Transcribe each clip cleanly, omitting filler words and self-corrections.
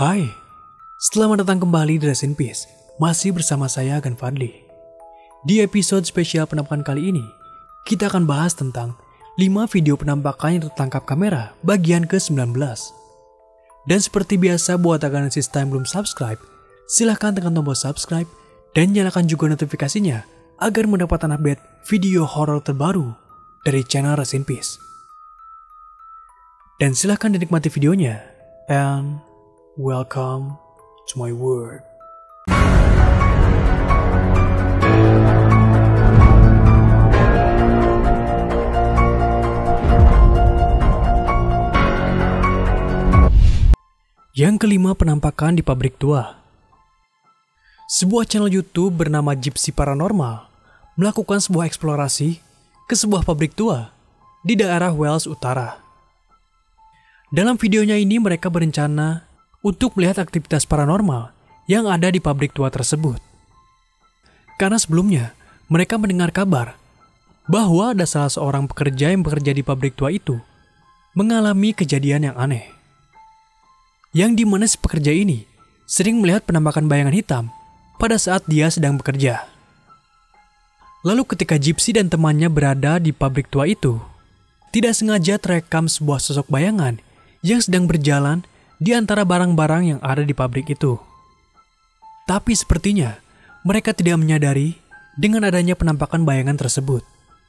Hai, selamat datang kembali di Rest in Peace. Masih bersama saya Agan Fadli. Di episode spesial penampakan kali ini, kita akan bahas tentang 5 video penampakan yang tertangkap kamera bagian ke-19. Dan seperti biasa buat Agan yang belum subscribe, silahkan tekan tombol subscribe dan nyalakan juga notifikasinya agar mendapatkan update video horor terbaru dari channel Rest in Peace. Dan silahkan dinikmati videonya. And welcome to my world. Yang kelima, penampakan di pabrik tua. Sebuah channel YouTube bernama Gypsy Paranormal melakukan sebuah eksplorasi ke sebuah pabrik tua di daerah Wales Utara. Dalam videonya ini mereka berencana untuk melihat aktivitas paranormal yang ada di pabrik tua tersebut. Karena sebelumnya mereka mendengar kabar bahwa ada salah seorang pekerja yang bekerja di pabrik tua itu mengalami kejadian yang aneh. Yang dimana si pekerja ini sering melihat penampakan bayangan hitam pada saat dia sedang bekerja. Lalu ketika Gypsy dan temannya berada di pabrik tua itu, tidak sengaja terekam sebuah sosok bayangan yang sedang berjalan di antara barang-barang yang ada di pabrik itu. Tapi sepertinya mereka tidak menyadari dengan adanya penampakan bayangan tersebut.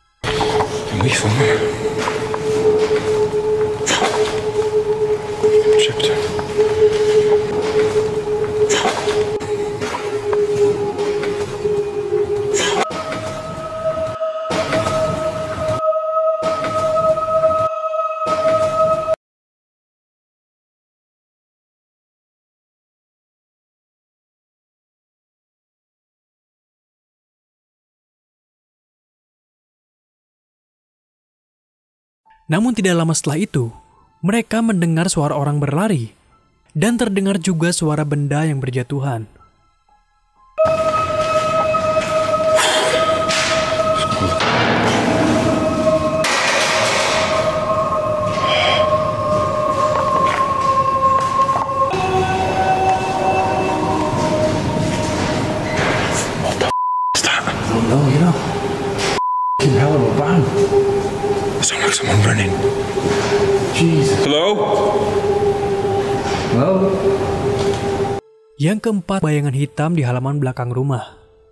Namun tidak lama setelah itu, mereka mendengar suara orang berlari dan terdengar juga suara benda yang berjatuhan. Someone running. Jesus. Hello? Hello? Yang keempat, bayangan hitam di halaman belakang rumah.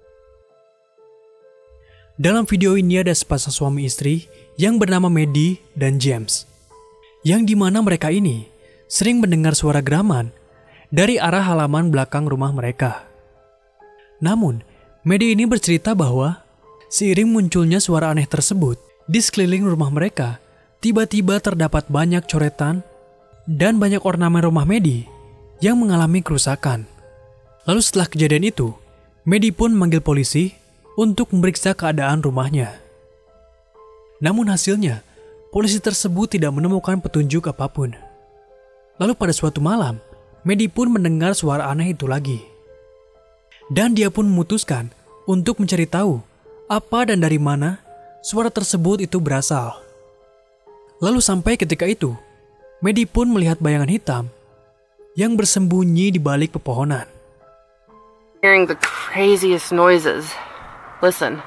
Dalam video ini ada sepasang suami istri yang bernama Maddie dan James. Yang dimana mereka ini sering mendengar suara geraman dari arah halaman belakang rumah mereka. Namun, Maddie ini bercerita bahwa seiring munculnya suara aneh tersebut, di sekeliling rumah mereka, tiba-tiba terdapat banyak coretan dan banyak ornamen rumah Maddie yang mengalami kerusakan. Lalu setelah kejadian itu, Maddie pun memanggil polisi untuk memeriksa keadaan rumahnya. Namun hasilnya, polisi tersebut tidak menemukan petunjuk apapun. Lalu pada suatu malam, Maddie pun mendengar suara aneh itu lagi. Dan dia pun memutuskan untuk mencari tahu apa dan dari mana suara tersebut itu berasal. Lalu sampai ketika itu, Maddie pun melihat bayangan hitam yang bersembunyi di balik pepohonan. Hearing the craziest noises. Listen.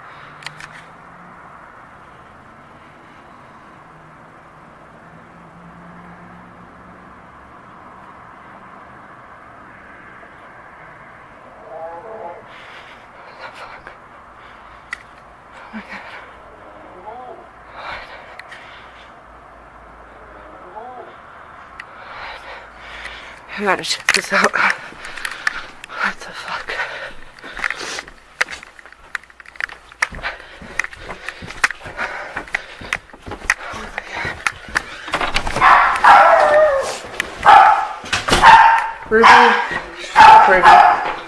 I gotta check this out. What the fuck? Oh my god. Ruby. Ruby.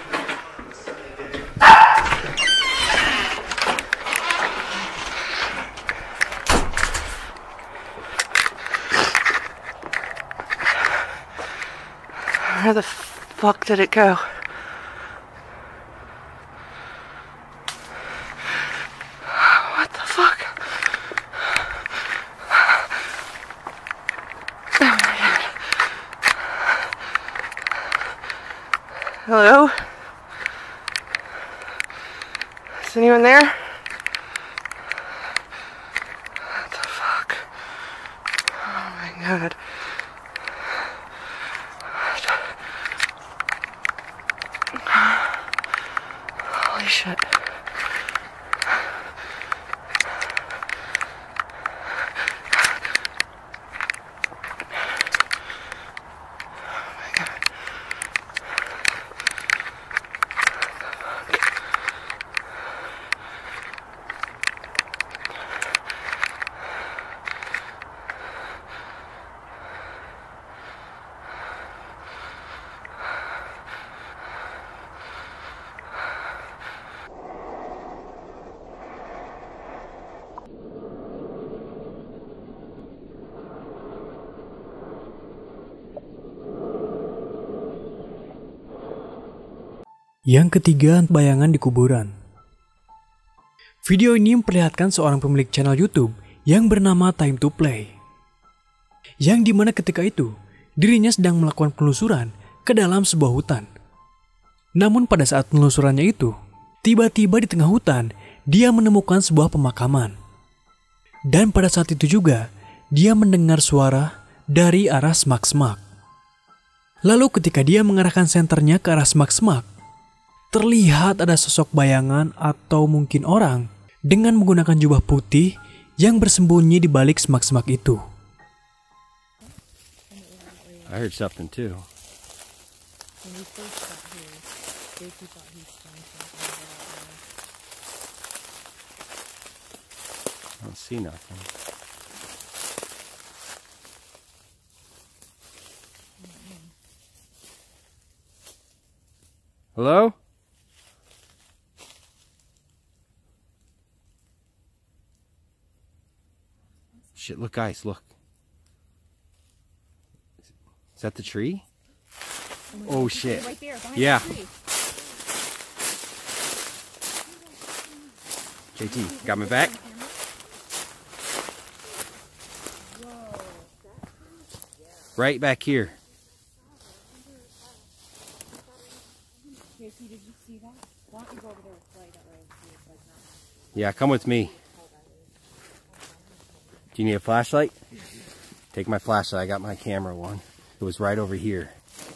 Where the fuck did it go? What the fuck? Oh my god. Hello? Is anyone there? What the fuck? Oh my god. Holy shit. Yang ketiga, bayangan di kuburan. Video ini memperlihatkan seorang pemilik channel YouTube yang bernama Time to Play. Yang dimana ketika itu, dirinya sedang melakukan penelusuran ke dalam sebuah hutan. Namun pada saat penelusurannya itu, tiba-tiba di tengah hutan, dia menemukan sebuah pemakaman. Dan pada saat itu juga, dia mendengar suara dari arah semak-semak. Lalu ketika dia mengarahkan senternya ke arah semak-semak, terlihat ada sosok bayangan atau mungkin orang dengan menggunakan jubah putih yang bersembunyi di balik semak-semak itu. I heard something too. I don't see nothing. Hello? Shit, look guys, look. Is that the tree? Oh shit. Right there, behind Yeah. the tree. JT, got my back? Right back here. JT, did you see that? Why don't you go over there with Clay? That way it's like not. Yeah, come with me. Do you need a flashlight? Take my flashlight. I got my camera one. It was right over here.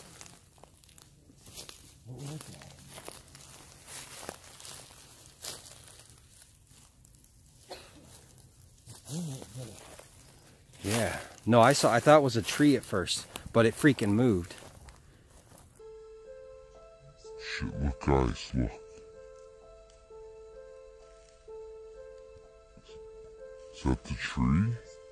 Yeah. No, I thought it was a tree at first, but it freaking moved. Shit, look guys, look. Is that the tree?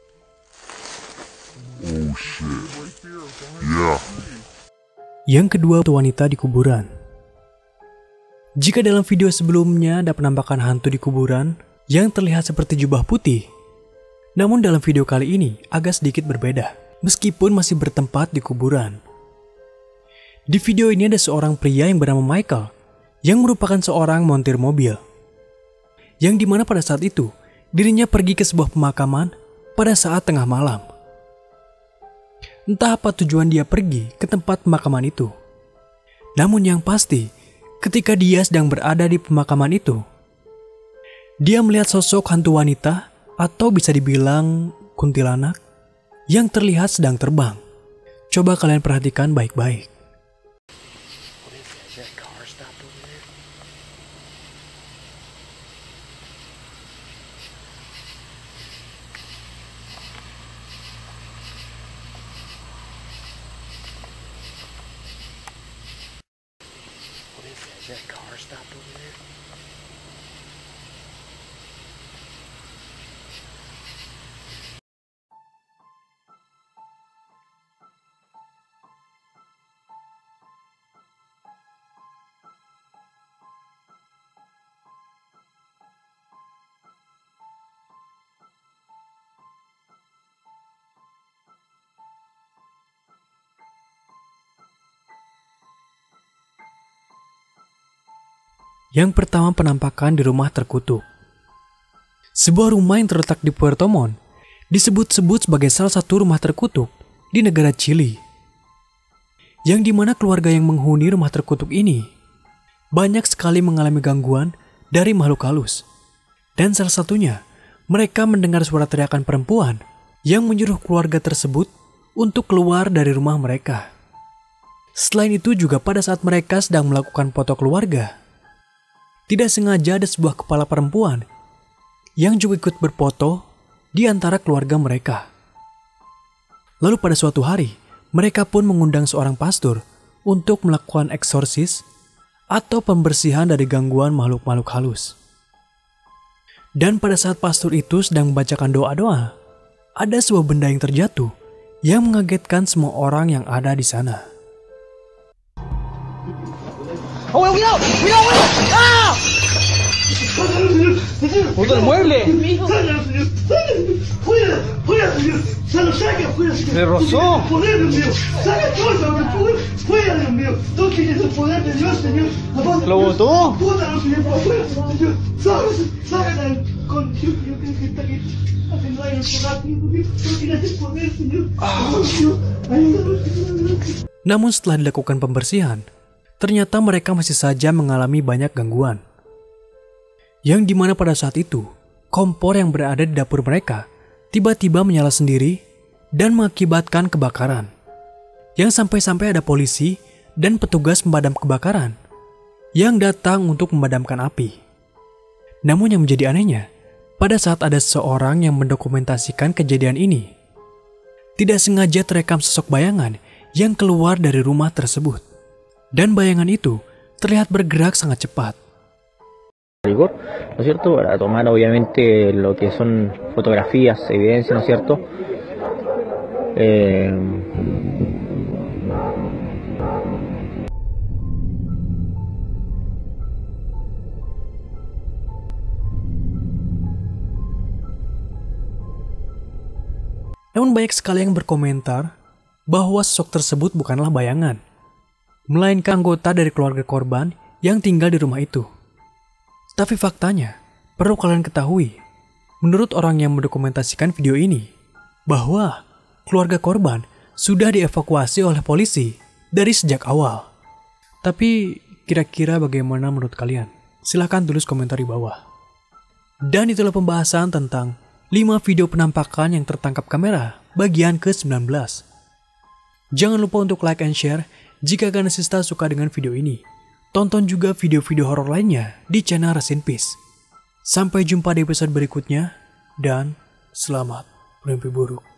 Oh shit. Yeah. Yang kedua, wanita di kuburan. Jika dalam video sebelumnya ada penampakan hantu di kuburan yang terlihat seperti jubah putih, namun dalam video kali ini agak sedikit berbeda, meskipun masih bertempat di kuburan. Di video ini ada seorang pria yang bernama Michael, yang merupakan seorang montir mobil. Yang dimana pada saat itu, dirinya pergi ke sebuah pemakaman pada saat tengah malam. Entah apa tujuan dia pergi ke tempat pemakaman itu. Namun yang pasti, ketika dia sedang berada di pemakaman itu, dia melihat sosok hantu wanita atau bisa dibilang kuntilanak yang terlihat sedang terbang. Coba kalian perhatikan baik-baik. That car stopped over there? Yang pertama, penampakan di rumah terkutuk. Sebuah rumah yang terletak di Puerto Montt disebut-sebut sebagai salah satu rumah terkutuk di negara Chili. yang dimana keluarga yang menghuni rumah terkutuk ini banyak sekali mengalami gangguan dari makhluk halus. Dan salah satunya, mereka mendengar suara teriakan perempuan yang menyuruh keluarga tersebut untuk keluar dari rumah mereka. Selain itu juga pada saat mereka sedang melakukan foto keluarga, tidak sengaja ada sebuah kepala perempuan yang juga ikut berfoto di antara keluarga mereka. Lalu pada suatu hari, mereka pun mengundang seorang pastor untuk melakukan eksorsis atau pembersihan dari gangguan makhluk-makhluk halus. Dan pada saat pastor itu sedang membacakan doa-doa, ada sebuah benda yang terjatuh yang mengagetkan semua orang yang ada di sana. ¡Oh, cuidado! ¡Cuidado, cuidado! ¡Ah! ¡Puto el mueble! ¡Fuera! ¡Fuera, señor! ¡Se lo saca! ¡Fuera, señor! ¡Me rozó! ¡Poder, Dios mío! ¡Saca todo el poder! ¡Fuera, Dios mío! ¡No tienes el poder de Dios, señor! ¿Lo botó? ¡Bótalo, señor! ¡Fuera, señor! ¡Sácala con Dios mío! Que está aquí haciendo aire rápido! ¡No tienes el poder, señor! ¡Ayúdanos, señor! Namun setelah dilakukan pembersihan, ternyata mereka masih saja mengalami banyak gangguan. Yang dimana pada saat itu, kompor yang berada di dapur mereka tiba-tiba menyala sendiri dan mengakibatkan kebakaran. Yang sampai-sampai ada polisi dan petugas pemadam kebakaran yang datang untuk memadamkan api. Namun yang menjadi anehnya, pada saat ada seseorang yang mendokumentasikan kejadian ini, tidak sengaja terekam sosok bayangan yang keluar dari rumah tersebut. Dan bayangan itu terlihat bergerak sangat cepat. Rigor, ¿no es cierto? Para tomar obviamente lo que son fotografías, evidencia, ¿no es cierto? Namun banyak sekali yang berkomentar bahwa sosok tersebut bukanlah bayangan, melainkan anggota dari keluarga korban yang tinggal di rumah itu. Tapi faktanya, perlu kalian ketahui, menurut orang yang mendokumentasikan video ini, bahwa keluarga korban sudah dievakuasi oleh polisi dari sejak awal. Tapi kira-kira bagaimana menurut kalian? Silahkan tulis komentar di bawah. Dan itulah pembahasan tentang 5 video penampakan yang tertangkap kamera bagian ke-19. Jangan lupa untuk like and share jika Ganesista suka dengan video ini. Tonton juga video-video horor lainnya di channel Rest in Peace. Sampai jumpa di episode berikutnya, dan selamat bermimpi buruk.